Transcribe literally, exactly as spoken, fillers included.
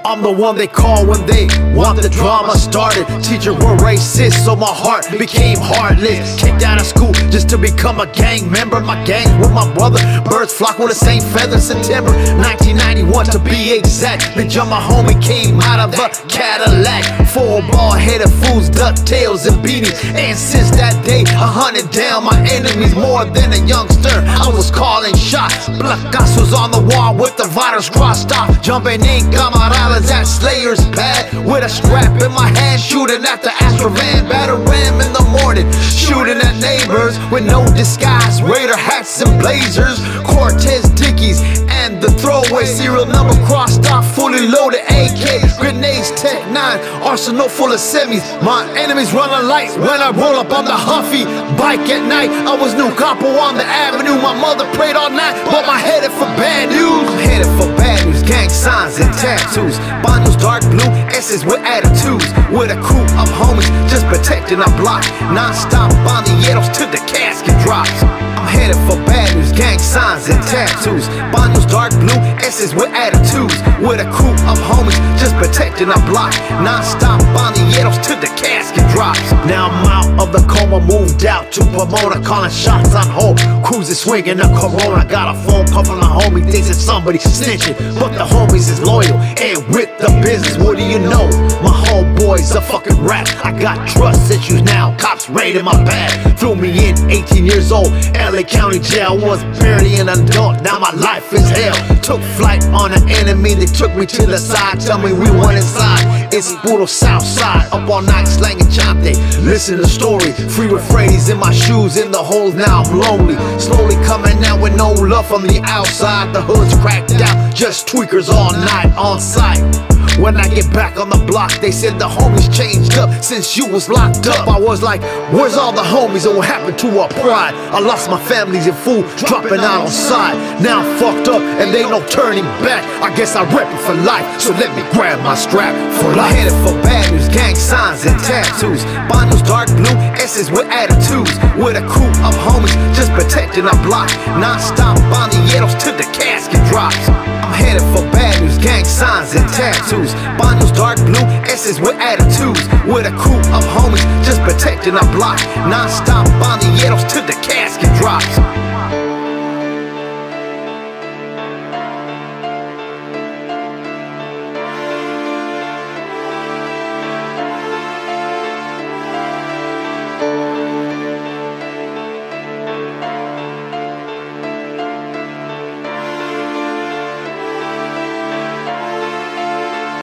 I'm the one they call when they want the drama started. Teacher were racist, so my heart became heartless. Kicked out of school just to become a gang member. My gang with my brother, birds flock with the same feathers. September nineteen ninety-one to be exact. Then jump my homie came out of a Cadillac. Four bald-headed fools, ducktails and beanies. And since that day, I hunted down my enemies more than a youngster. I was calling shots. Placazos on the wall with the vitals crossed off. Jumping in camaradas at Slayer's pad with a strap in my hand, shooting at the Astrovan. Battle ram in the morning, shooting at neighbors with no disguise. Raider hats and blazers, Cortez Dickies, and the throwaway serial number crossed off. Fully loaded A K, grenades, Tech nine, arsenal full of semis. My enemies run a light when I roll up on the Huffy bike at night. I was new capo on the avenue. My mother prayed all night, but my headed for bad news. I'm headed for bad news, gang signs and tattoos. Banyos dark blue, S's with attitudes. With a crew of homies just protecting our block. Non-stop bandilleros till the casket drops. I'm headed for bad news, gang signs and tattoos. Banyos dark blue, S's with attitudes. With a crew of homies just protecting our block. Non-stop bandilleros till the casket drops. Now I'm out of the coma, moved out to Pomona, calling shots on hold. Cruising, swinging a Corona. Got a phone call from the homie, they said somebody snitching, but the homies is loyal and with the business. What do you know? My homeboy's a fucking rat. I got trust issues now. Cops raided my bag, threw me in. eighteen years old, L A County jail. Was barely an adult. Now my life is hell. Took flight on an enemy. They took me to the side. Tell me we went inside. It's puro south side. Up all night slanging chante. Listen to the story. Free with Freddy's in my shoes. In the holes now I'm lonely. Slowly coming out with no love from the outside. The hood's cracked out. Just tweakers all night on site. When I get back on the block, they said the homies changed up since you was locked up. I was like, where's all the homies and what happened to our pride? I lost my families and food, dropping out on side. Now I'm fucked up and they no turning back. I guess I rep it for life, so let me grab my strap for life. I'm headed for bad news, gang signs and tattoos. Banyos dark blue, S's with attitudes. With a crew of homies just protecting our block. Non-stop bandilleros till the casket drops. I'm headed for bad news, gang signs and tattoos. Banyos dark blue, S's with attitudes. With a crew of homies just protecting our block. Non-stop bandilleros till the casket drops.